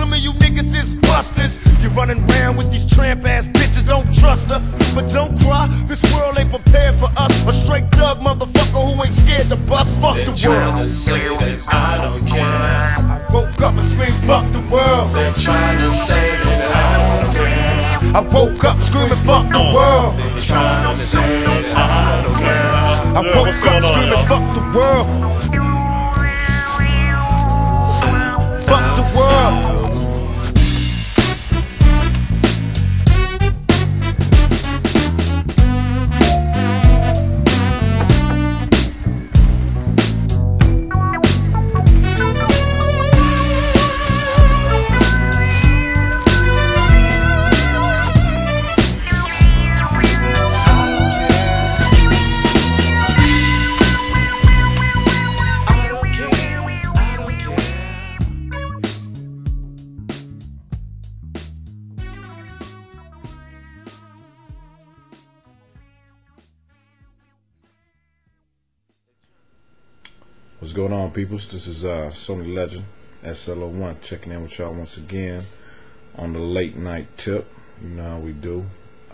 some of you niggas is busters. You running around with these tramp ass bitches, don't trust her. But don't cry, this world ain't prepared for us. A straight thug motherfucker who ain't scared to bust. Fuck the world. They're trying to say that I don't care. I woke up and screamed, fuck the world. They're trying to say that I don't care. I woke up screaming, fuck the world. They're trying to say that I don't care. I woke up screaming, fuck the world. Fuck the world. What's going on, peoples? This is Sony Legend SLO1 checking in with y'all once again on the late night tip. You know how we do.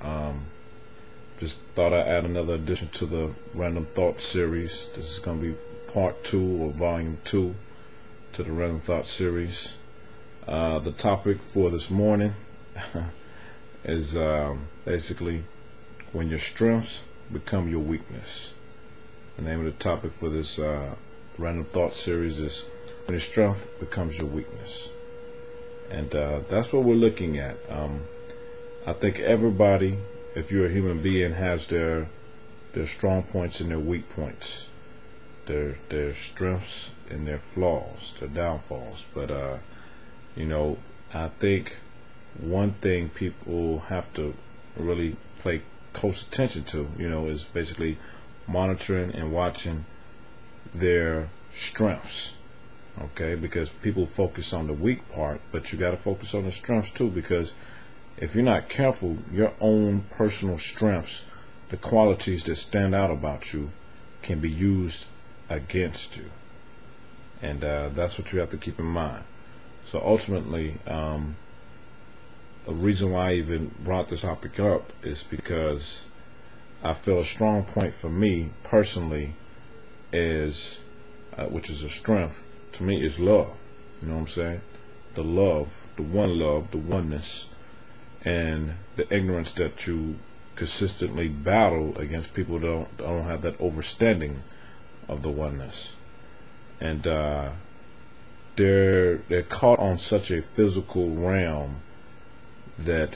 Just thought I'd add another addition to the Random Thought series. This is going to be part 2 or volume 2 to the Random Thought series. The topic for this morning is basically when your strengths become your weakness. The name of the topic for this Random Thought series is when your strength becomes your weakness. And that's what we're looking at. I think everybody, if you're a human being, has their strong points and their weak points, their strengths and their flaws, their downfalls. But you know, I think one thing people have to really pay close attention to, you know, is basically monitoring and watching their strengths. Okay, because people focus on the weak part, but you got to focus on the strengths too, because if you're not careful, your own personal strengths, the qualities that stand out about you, can be used against you. And that's what you have to keep in mind. So ultimately, the reason why I even brought this topic up is because I feel a strong point for me personally is, which is a strength to me, is love. You know what I'm saying? The love, the one love, the oneness, and the ignorance that you consistently battle against people that don't have that understanding of the oneness. And they're caught on such a physical realm that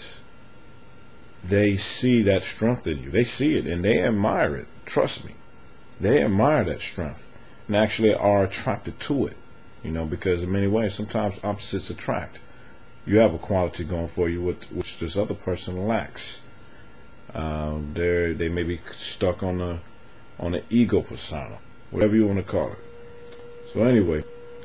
they see that strength in you. They see it and they admire it. Trust me, they admire that strength and actually are attracted to it. You know, because in many ways, sometimes opposites attract. You have a quality going for you which this other person lacks. They may be stuck on the ego persona, whatever you want to call it. So anyway,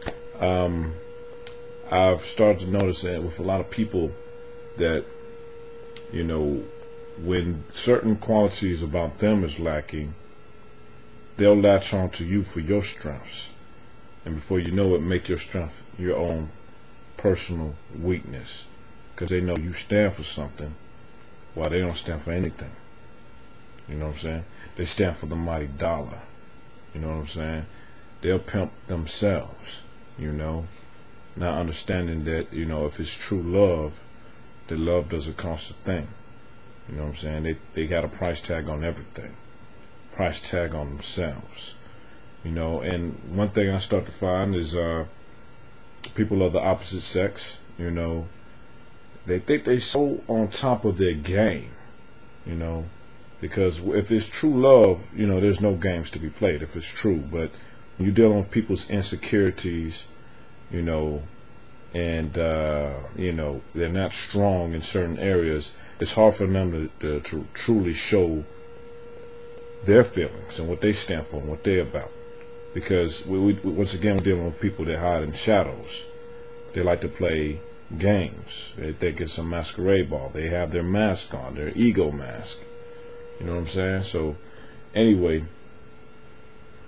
I've started to notice that with a lot of people that, you know, when certain qualities about them is lacking, they'll latch on to you for your strengths, and before you know it, make your strength your own personal weakness, because they know you stand for something while they don't stand for anything. You know what I'm saying? They stand for the mighty dollar. You know what I'm saying? They'll pimp themselves, you know, not understanding that, you know, if it's true love, that love doesn't cost a thing. You know what I'm saying? They got a price tag on everything. Price tag on themselves. You know, and one thing I start to find is people of the opposite sex, you know, they think they're so on top of their game, you know, because if it's true love, you know, there's no games to be played if it's true. But when you're dealing with people's insecurities, you know, and you know, they're not strong in certain areas, it's hard for them to truly show their feelings and what they stand for and what they're about. Because we once again, we're dealing with people that hide in shadows. They like to play games. They think it's a masquerade ball. They have their mask on, their ego mask. You know what I'm saying? So anyway,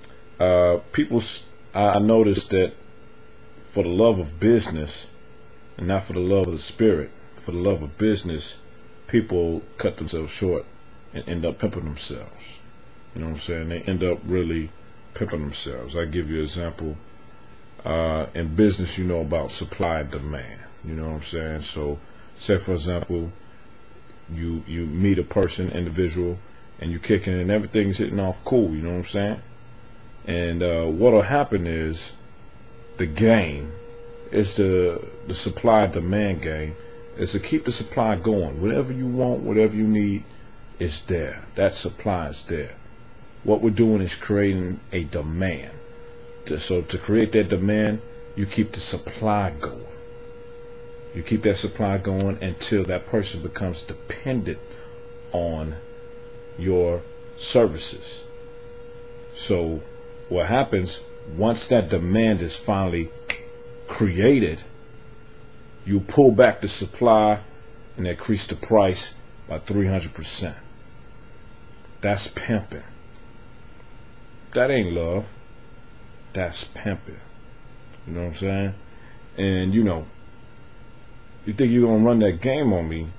I noticed that for the love of business, and not for the love of the spirit, for the love of business, people cut themselves short and end up pimping themselves. You know what I'm saying? They end up really pimping themselves. I give you an example. In business, you know about supply and demand. You know what I'm saying? So, say for example, you meet a person, individual, and you kicking and everything's hitting off cool. You know what I'm saying? And what'll happen is the game is the supply and demand game. Is to keep the supply going. Whatever you want, whatever you need, is there. That supply is there. What we're doing is creating a demand. So to create that demand, you keep the supply going. You keep that supply going until that person becomes dependent on your services. So what happens, once that demand is finally created, you pull back the supply and increase the price by 300%. That's pimping. That ain't love. That's pimping. You know what I'm saying? And you know, you think you're gonna run that game on me?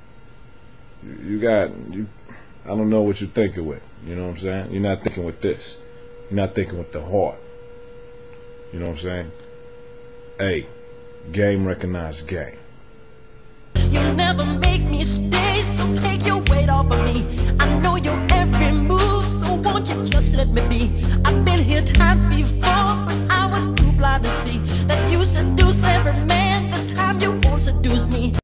I don't know what you're thinking with. You know what I'm saying? You're not thinking with this. You're not thinking with the heart. You know what I'm saying? Hey, game recognized game. You'll never make me stay, so take your weight off of me. I know your every move, so won't you just let me be? I've been here times before, but I was too blind to see that you seduce every man. This time you won't seduce me.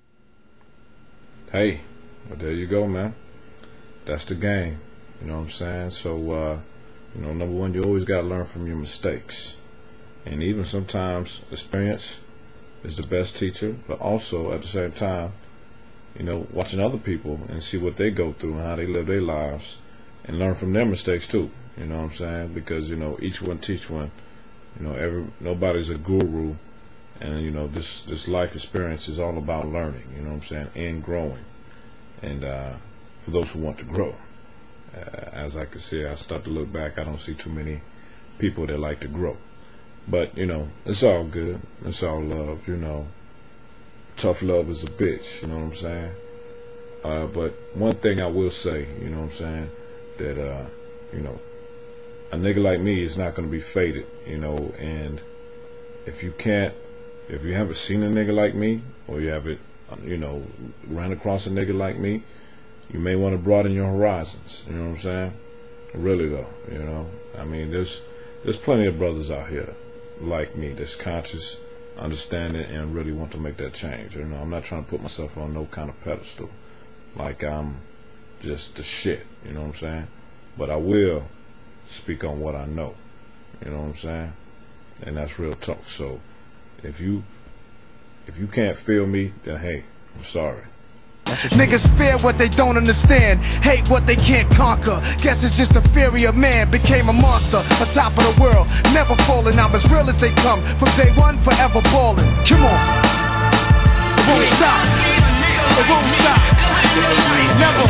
Hey, well, there you go, man. That's the game. You know what I'm saying? So, you know, number one, you always got to learn from your mistakes. And even sometimes experience is the best teacher, but also at the same time, you know, watching other people and see what they go through and how they live their lives and learn from their mistakes too. You know what I'm saying? Because, you know, each one teach one. You know, nobody's a guru, and you know, this life experience is all about learning. You know what I'm saying? And growing. And for those who want to grow, as I can see, I start to look back, I don't see too many people that like to grow. But, you know, it's all good. It's all love, you know. Tough love is a bitch, you know what I'm saying? But one thing I will say, you know what I'm saying, that, you know, a nigga like me is not going to be faded, you know, and if you haven't seen a nigga like me, or you haven't, you know, ran across a nigga like me, you may want to broaden your horizons, you know what I'm saying? Really though, you know, I mean, there's plenty of brothers out here like me that's conscious, understanding, and really want to make that change. You know, I'm not trying to put myself on no kind of pedestal like I'm just the shit, you know what I'm saying? But I will speak on what I know, you know what I'm saying? And that's real talk. So if you can't feel me, then hey, I'm sorry. Niggas fear what they don't understand, hate what they can't conquer. Guess it's just the fury of man became a monster, on top of the world, never falling. I'm as real as they come, from day one, forever balling. Come on, it won't stop, it won't stop, never.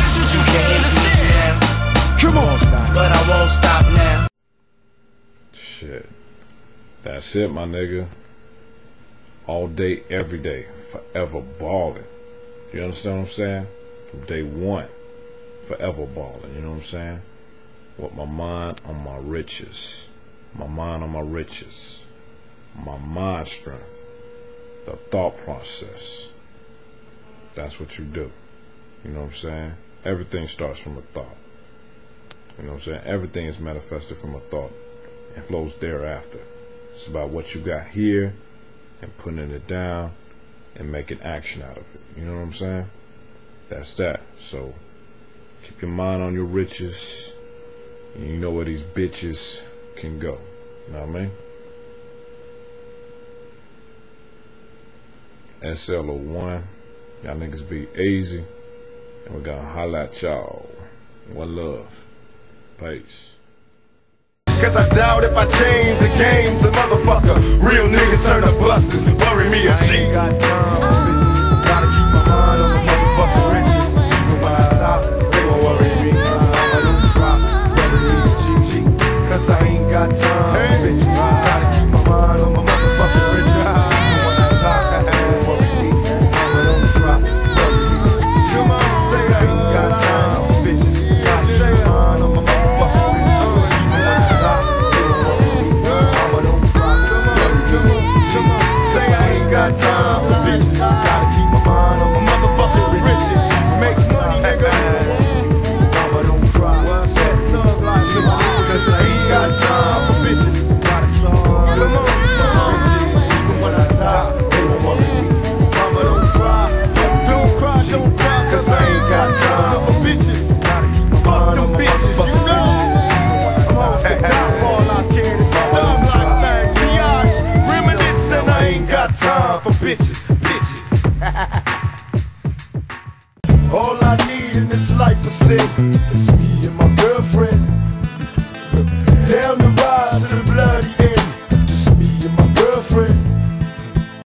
Come on, but I won't stop now. Shit, that's it, my nigga. All day, every day, forever balling. You understand what I'm saying? From day one, forever balling, you know what I'm saying? With my mind on my riches. My mind on my riches. My mind strength. The thought process. That's what you do. You know what I'm saying? Everything starts from a thought. You know what I'm saying? Everything is manifested from a thought and flows thereafter. It's about what you got here and putting it down and making action out of it. You know what I'm saying? That's that. So keep your mind on your riches, and you know where these bitches can go. You know what I mean? SLO1, y'all niggas be easy, and we gonna holla at y'all. One love. Peace. Cause I doubt if I change the game's a motherfucker. Real niggas turn to busters, bury me a G. Gotta keep my mind on the motherfucking riches. Even when I top, they won't worry me. I don't drop, bury me a G. Cause I ain't got time, bitches. Gotta keep my mind on my motherfucking riches. Even when I top, they won't worry me. got time for bitches. Gotta keep my mind on my motherfucking riches. Make money, nigga. Mama, don't cry. Cause I ain't got time for bitches. Gotta solve. Come on, bitches. Even when I die, they won't want me. Mama, don't cry. Don't cry, don't cry. Cause I ain't got time for bitches. Gotta keep my mind on my motherfucking riches. I'm off the top, all I care is dumb like Mac Biatch. Reminiscing, I ain't got time for bitches. All I need in this life is sin. It's me and my girlfriend. Down the ride to the bloody end. Just me and my girlfriend.